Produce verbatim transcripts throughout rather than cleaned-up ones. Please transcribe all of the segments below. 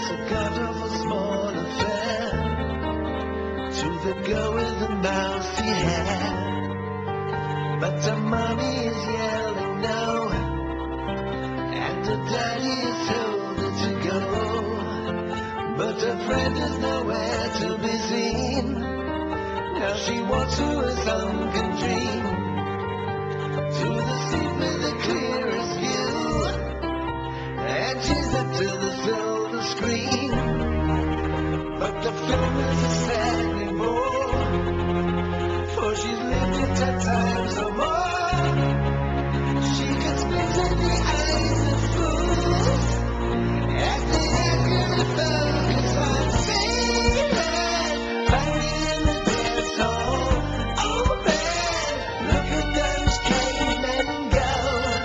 It's a kind of a small affair to the girl with the mousy hair. But her mommy is yelling no, and her daddy is told her to go. But her friend is nowhere to be seen. Now she walks through a sunken dream to the sea with the clearest view, and she's up to the silver screen. But the film is a sad bore, for she's lived it ten times or more. She can spit in the eyes of fools as they accurately focus on failing, fighting in the dance hall. Oh man, look at those cavemen go.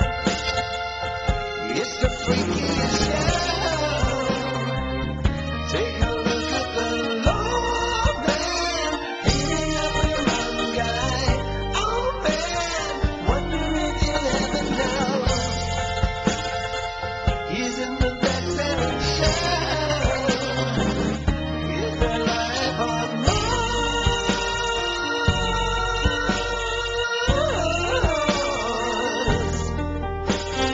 It's the freakiest show. Take a look at the Lord man, beating up a young guy. Oh man, wonder if you'll ever know. He's in the best-selling show. Is there life on Mars?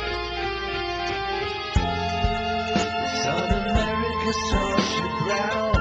It's on America's social ground.